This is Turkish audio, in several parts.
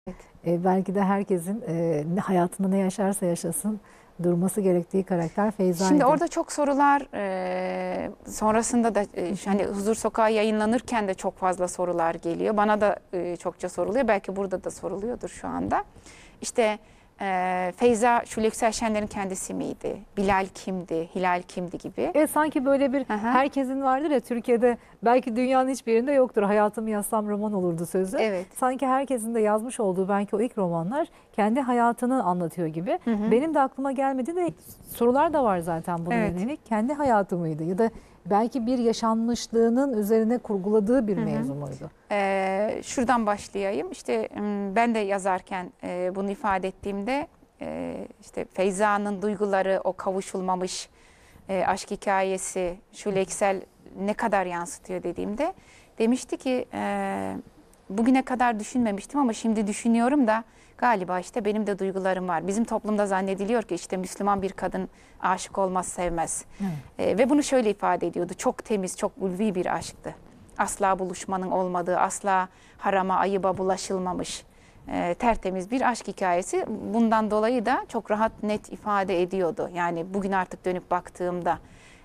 Belki de herkesin hayatında ne yaşarsa yaşasın durması gerektiği karakter Feyza'ydı. Şimdi orada çok sorular, sonrasında da hani Huzur Sokağı yayınlanırken de çok fazla sorular geliyor. Bana da çokça soruluyor. Belki burada da soruluyordur şu anda. İşte Feyza Şule Yüksel Şenler'in kendisi miydi? Bilal kimdi? Hilal kimdi gibi. Sanki böyle bir herkesin vardır ya Türkiye'de, belki dünyanın hiçbir yerinde yoktur. Hayatımı yazsam roman olurdu sözü. Evet. Sanki herkesin de yazmış olduğu belki o ilk romanlar kendi hayatını anlatıyor gibi. Benim de aklıma gelmedi de sorular da var zaten buna yönelik. Kendi hayatı mıydı ya da belki bir yaşanmışlığının üzerine kurguladığı bir mevzu muydu? Şuradan başlayayım. İşte ben de yazarken bunu ifade ettiğimde işte Feyza'nın duyguları, o kavuşulmamış aşk hikayesi Şule Yüksel ne kadar yansıtıyor dediğimde demişti ki bugüne kadar düşünmemiştim ama şimdi düşünüyorum da galiba işte benim de duygularım var. Bizim toplumda zannediliyor ki işte Müslüman bir kadın aşık olmaz, sevmez. Ve bunu şöyle ifade ediyordu. Çok temiz, çok ulvi bir aşktı. Asla buluşmanın olmadığı, asla harama, ayıba bulaşılmamış, tertemiz bir aşk hikayesi. Bundan dolayı da çok rahat, net ifade ediyordu. Yani bugün artık dönüp baktığımda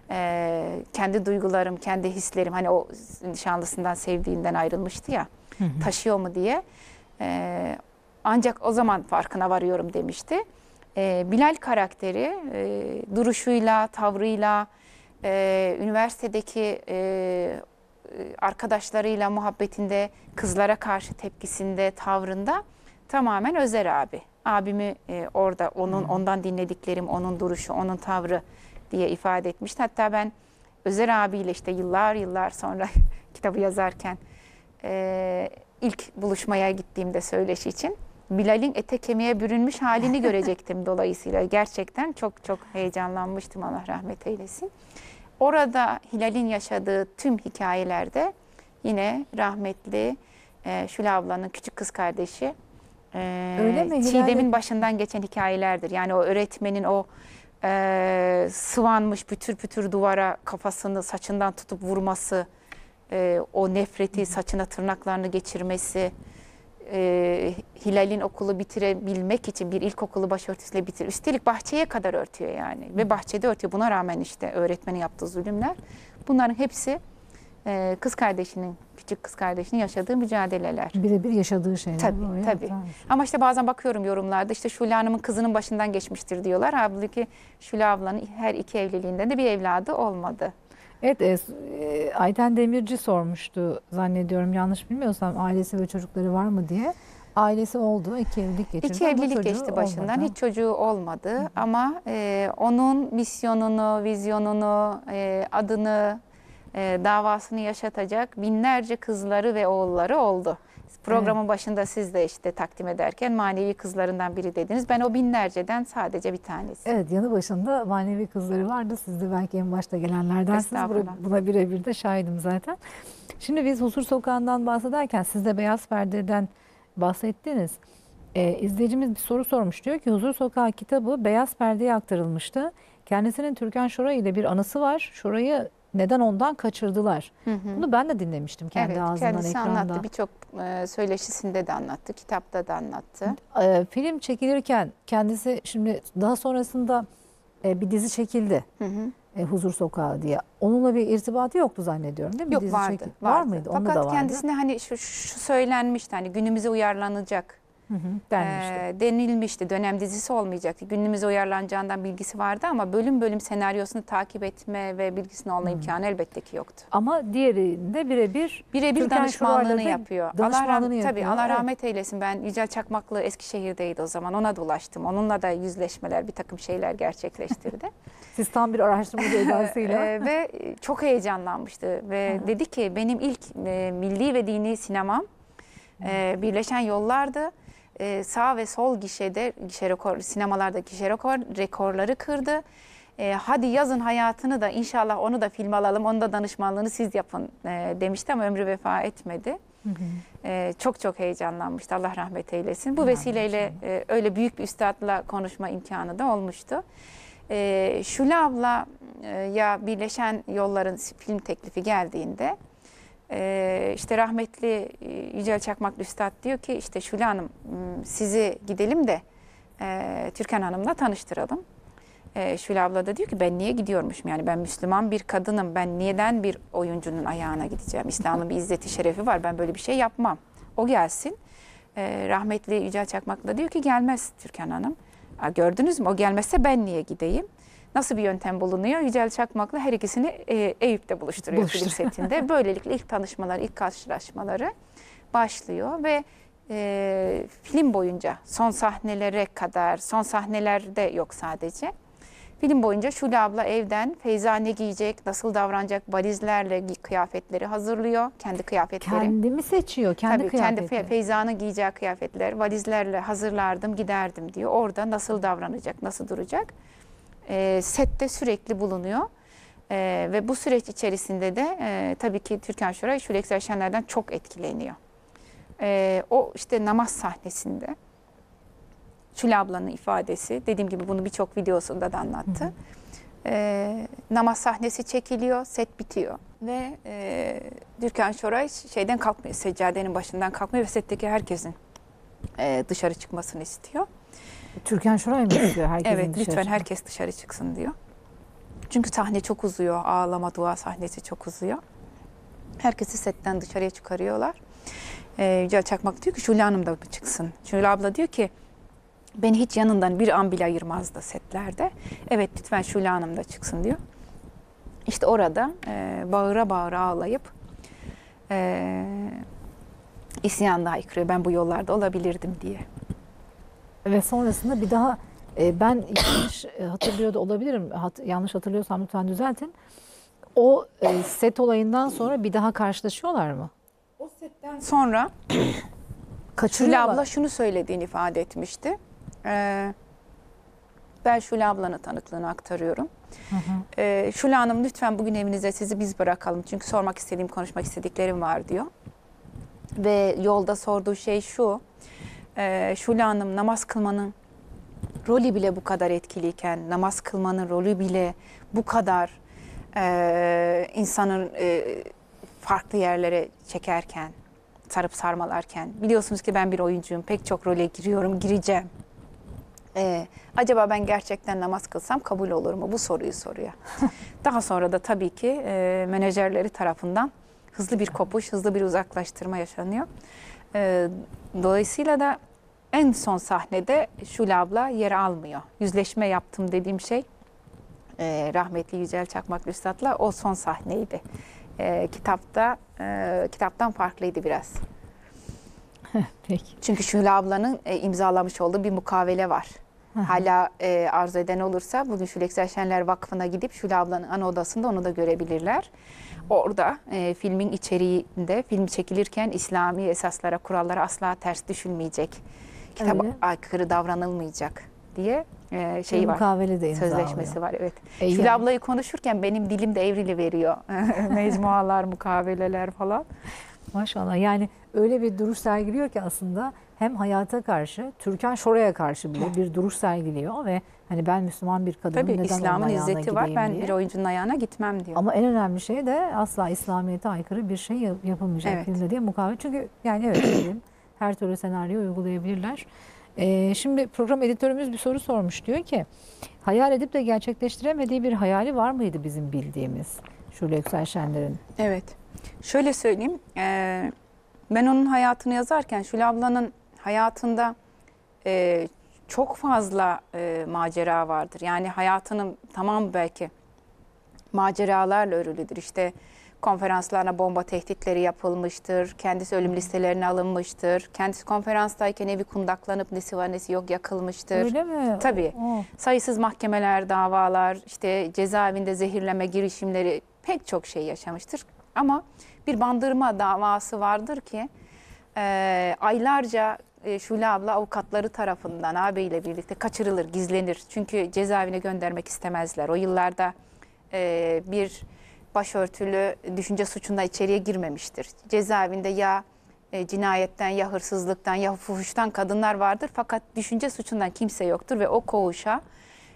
kendi duygularım, kendi hislerim, hani o nişanlısından, sevdiğinden ayrılmıştı ya, taşıyor mu diye. Ancak o zaman farkına varıyorum demişti. Bilal karakteri duruşuyla, tavrıyla, üniversitedeki arkadaşlarıyla muhabbetinde, kızlara karşı tepkisinde, tavrında tamamen Özer abi. Abimi orada ondan dinlediklerim, onun duruşu, onun tavrı diye ifade etmişti. Hatta ben Özer abiyle işte yıllar sonra kitabı yazarken ilk buluşmaya gittiğimde söyleşi için Bilal'in ete kemiğe bürünmüş halini görecektim dolayısıyla. Gerçekten çok heyecanlanmıştım, Allah rahmet eylesin. Orada Hilal'in yaşadığı tüm hikayelerde yine rahmetli Şule ablanın küçük kız kardeşi Öyle mi? Çiğdem'in başından geçen hikayelerdir. Yani o öğretmenin o sıvanmış pütür duvara kafasını saçından tutup vurması, o nefreti, saçına tırnaklarını geçirmesi, Hilal'in okulu bitirebilmek için bir ilkokulu başörtüsüyle bitir. Üstelik bahçeye kadar örtüyor yani. Ve bahçede örtüyor. Buna rağmen işte öğretmenin yaptığı zulümler. Bunların hepsi küçük kız kardeşinin yaşadığı mücadeleler. Birebir yaşadığı şeyler. Tabii. Ama işte bazen bakıyorum yorumlarda işte Şule Hanım'ın kızının başından geçmiştir diyorlar. Halbuki Şule ablanın her iki evliliğinden de bir evladı olmadı. Evet, Ayten Demirci sormuştu zannediyorum, yanlış bilmiyorsam, ailesi ve çocukları var mı diye. Ailesi oldu, 2 evlilik geçirdi. 2 evlilik geçti başından, hiç çocuğu olmadı. Ama onun misyonunu, vizyonunu, adını, davasını yaşatacak binlerce kızları ve oğulları oldu. Programın başında siz de işte takdim ederken manevi kızlarından biri dediniz. Ben o binlerceden sadece bir tanesi. Evet, yanı başında manevi kızları vardı. Siz de belki en başta gelenlerdensiniz. Buna birebir de şahidim zaten. Şimdi biz Huzur Sokağı'ndan bahsederken siz de Beyaz Perde'den bahsettiniz. İzleyicimiz bir soru sormuş. Diyor ki Huzur Sokağı kitabı Beyaz Perde'ye aktarılmıştı. Kendisinin Türkan Şoray ile bir anısı var. Şoray'ı neden ondan kaçırdılar? Bunu ben de dinlemiştim kendi ağzından, kendisi ekranda. Anlattı. Birçok söyleşisinde de anlattı. Kitapta da anlattı. Film çekilirken kendisi, şimdi daha sonrasında bir dizi çekildi. Huzur Sokağı diye. Onunla bir irtibatı yoktu zannediyorum, değil mi? Yok, dizi vardı. Var mıydı? Fakat kendisine hani şu söylenmişti, hani günümüze uyarlanacak denilmişti. Dönem dizisi olmayacaktı. Günümüze uyarlanacağından bilgisi vardı ama bölüm senaryosunu takip etme ve bilgisinin olma imkanı elbette ki yoktu. Ama diğerinde birebir danışmanlığını yapıyor. Tabii, Allah rahmet eylesin. Ben Yücel Çakmaklı Eskişehir'deydi o zaman. Ona dolaştım. Onunla da yüzleşmeler, bir takım şeyler gerçekleştirdi. Siz tam bir araştırmacı edasıyla. Ve çok heyecanlanmıştı. Ve dedi ki benim ilk milli ve dini sinemam Birleşen Yollar'dı. Sağ ve sol sinemalarda gişe rekorları kırdı. Hadi yazın hayatını da, inşallah onu da film alalım, onu da danışmanlığını siz yapın demişti ama ömrü vefa etmedi. Çok heyecanlanmıştı, Allah rahmet eylesin. Bu vesileyle öyle büyük bir üstadla konuşma imkanı da olmuştu. Şule abla ya Birleşen Yollar'ın film teklifi geldiğinde işte rahmetli Yücel Çakmaklı Üstad diyor ki işte Şule Hanım sizi gidelim de Türkan Hanım'la tanıştıralım. Şule abla da diyor ki ben niye gidiyormuşum, yani ben Müslüman bir kadınım, ben neden bir oyuncunun ayağına gideceğim, İslam'ın bir izzeti şerefi var, ben böyle bir şey yapmam, o gelsin. Rahmetli Yücel Çakmaklı da diyor ki gelmez Türkan Hanım. Gördünüz mü, o gelmezse ben niye gideyim? Nasıl bir yöntem bulunuyor? Yücel Çakmaklı her ikisini Eyüp'te buluşturuyor film setinde. Böylelikle ilk tanışmalar, ilk karşılaşmaları başlıyor ve film boyunca son sahnelere kadar, son sahnelerde yok sadece. Film boyunca Şule abla evden Feyza ne giyecek, nasıl davranacak, valizlerle kıyafetleri hazırlıyor. Kendi kıyafetleri. Kendi mi seçiyor? Kendi Tabii kıyafetleri. kendi Feyza'nın giyeceği kıyafetler, valizlerle hazırlardım, giderdim diyor. Orada nasıl davranacak, nasıl duracak? Sette sürekli bulunuyor. Ve bu süreç içerisinde de tabii ki Türkan Şoray Şule Yüksel Şenler'den çok etkileniyor. O işte namaz sahnesinde Şule ablanın ifadesi, dediğim gibi bunu birçok videosunda da anlattı. Namaz sahnesi çekiliyor, set bitiyor ve Türkan Şoray şeyden kalkmıyor, seccadenin başından kalkmıyor ve setteki herkesin dışarı çıkmasını istiyor. Türkan Şoray mı istiyor herkesin Evet, dışarı lütfen çıkmasını? herkes dışarı çıksın diyor. Çünkü sahne çok uzuyor, ağlama dua sahnesi çok uzuyor. Herkesi setten dışarıya çıkarıyorlar. Yücel Çakmak diyor ki Şule Hanım da çıksın. Şule abla diyor ki beni hiç yanından bir an bile ayırmazdı setlerde. Evet lütfen Şule Hanım da çıksın diyor. İşte orada bağıra bağıra ağlayıp isyanda haykırıyor. Ben bu yollarda olabilirdim diye. Ve sonrasında bir daha ben yanlış hatırlıyor da olabilirim. Yanlış hatırlıyorsam lütfen düzeltin. O set olayından sonra bir daha karşılaşıyorlar mı? O setten sonra Şule Kaçırıyorlar. abla şunu söylediğini ifade etmişti. Ben Şule ablanın tanıklığını aktarıyorum. Şule Hanım lütfen bugün evinize sizi biz bırakalım. Çünkü sormak istediğim, konuşmak istediklerim var diyor. Ve yolda sorduğu şey şu. Şule Hanım namaz kılmanın rolü bile bu kadar etkiliyken, namaz kılmanın rolü bile bu kadar insanın farklı yerlere çekerken, sarıp sarmalarken, biliyorsunuz ki ben bir oyuncuyum, pek çok role giriyorum, gireceğim. Acaba ben gerçekten namaz kılsam kabul olur mu? Bu soruyu soruyor. Daha sonra da tabii ki menajerleri tarafından hızlı bir kopuş, hızlı bir uzaklaştırma yaşanıyor. Dolayısıyla da en son sahnede Şule abla yer almıyor. Yüzleşme yaptım dediğim şey rahmetli Yücel Çakmaklı Üstad'la o son sahneydi. Kitaptan farklıydı biraz. Peki. Çünkü Şule ablanın imzalamış olduğu bir mukavele var. Hala arzu eden olursa bugün Şule Yüksel Şenler Vakfı'na gidip Şule ablanın ana odasında onu da görebilirler. Orada filmin içeriğinde film çekilirken İslami esaslara, kurallara asla ters düşülmeyecek, kitaba aykırı davranılmayacak diye şeyi var. Mukavele de Sözleşmesi var, evet. Yani. Şule ablayı konuşurken benim dilim de evrili mecmualar, mukaveleler falan. Maşallah, yani öyle bir duruş sergiliyor ki aslında hem hayata karşı, Türkan Şoray'a karşı bile bir duruş sergiliyor ve hani ben Müslüman bir kadının Tabii neden İslam'ın onun ayağına izzeti var, gideyim ben diye. bir oyuncunun ayağına gitmem diyor. Ama en önemli şey de asla İslamiyet'e aykırı bir şey yapılmayacak Evet. filmde diye mukavele. Çünkü yani evet dedim, her türlü senaryo uygulayabilirler. Şimdi program editörümüz bir soru sormuş, diyor ki hayal edip de gerçekleştiremediği bir hayali var mıydı bizim bildiğimiz Şule Yüksel Şenler'in? Evet. Şöyle söyleyeyim. Ben onun hayatını yazarken Şule ablanın hayatında çok fazla macera vardır. Yani hayatının tamam belki maceralarla örülüdür. İşte konferanslarına bomba tehditleri yapılmıştır. Kendisi ölüm listelerine alınmıştır. Kendisi konferanstayken evi kundaklanıp nesi var nesi yok yakılmıştır. Öyle mi? Tabii. Sayısız mahkemeler, davalar, işte cezaevinde zehirleme girişimleri, pek çok şey yaşamıştır. Ama bir bandırma davası vardır ki aylarca Şule abla avukatları tarafından ağabeyiyle birlikte kaçırılır, gizlenir. Çünkü cezaevine göndermek istemezler. O yıllarda bir başörtülü düşünce suçunda içeriye girmemiştir. Cezaevinde ya cinayetten ya hırsızlıktan ya fuhuştan kadınlar vardır. Fakat düşünce suçundan kimse yoktur ve o koğuşa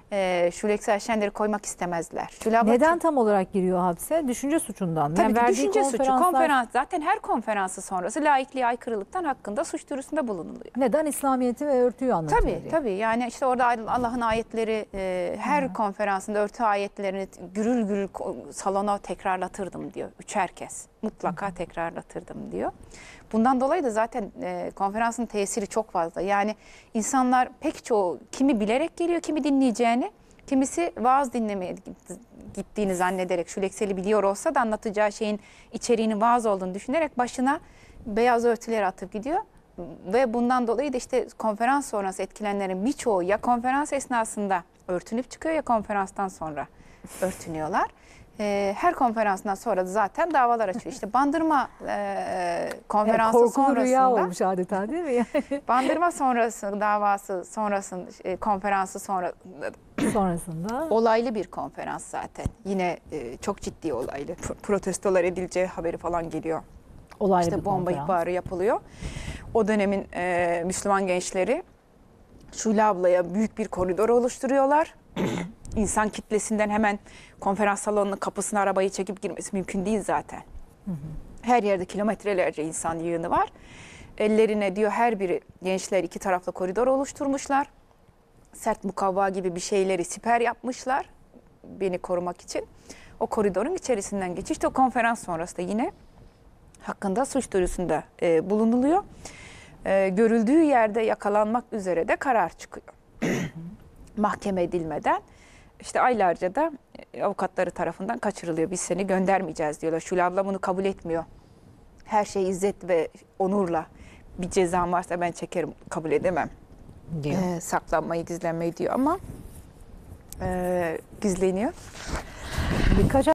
Şuleksel Şender'i koymak istemezler. Şule abla Neden tam olarak giriyor hapse? Düşünce suçundan mı? Tabii ki verdiği düşünce suçu. konferanslar- Zaten her konferansı sonrası laikliğe aykırılıktan hakkında suç duyurusunda bulunuluyor. Neden? İslamiyet'i ve örtüyü anlatıyor Tabii diye. tabii, yani işte orada Allah'ın ayetleri, her konferansında örtü ayetlerini gürül gürül salona tekrarlatırdım diyor. 3'er kez mutlaka tekrarlatırdım diyor. Bundan dolayı da zaten konferansın tesiri çok fazla. Yani insanlar pek çoğu kimi bilerek geliyor, kimi dinleyeceğini, kimisi vaaz dinlemeye gittiğini zannederek, Şulekseli biliyor olsa da anlatacağı şeyin içeriğinin vaaz olduğunu düşünerek başına beyaz örtüleri atıp gidiyor. Ve bundan dolayı da işte konferans sonrası etkilenenlerin birçoğu ya konferans esnasında örtünüp çıkıyor ya konferanstan sonra örtünüyorlar. Her konferansdan sonra da zaten davalar açıyor. İşte Bandırma konferansı Korkulu rüya sonrasında, olmuş adeta değil mi? Yani Bandırma sonrası davası konferansı sonrasında. olaylı bir konferans zaten. Yine çok ciddi olaylı. Protestolar edileceği haberi falan geliyor. Olaylı İşte bir bomba konferans. ihbarı yapılıyor. O dönemin Müslüman gençleri Şule ablaya büyük bir koridor oluşturuyorlar. İnsan kitlesinden hemen konferans salonunun kapısına arabayı çekip girmesi mümkün değil zaten. Her yerde kilometrelerce insan yığını var. Ellerine diyor her biri, gençler 2 taraflı koridor oluşturmuşlar. Sert mukavva gibi bir şeyleri siper yapmışlar beni korumak için. O koridorun içerisinden geçiş. O konferans sonrası da yine hakkında suç duyurusunda bulunuluyor. Görüldüğü yerde yakalanmak üzere de karar çıkıyor. Mahkeme edilmeden işte aylarca da avukatları tarafından kaçırılıyor. Biz seni göndermeyeceğiz diyorlar. Şule abla bunu kabul etmiyor. Her şey izzet ve onurla, bir cezam varsa ben çekerim, kabul edemem diyor. saklanmayı, gizlenmeyi diyor ama gizleniyor. Birkaç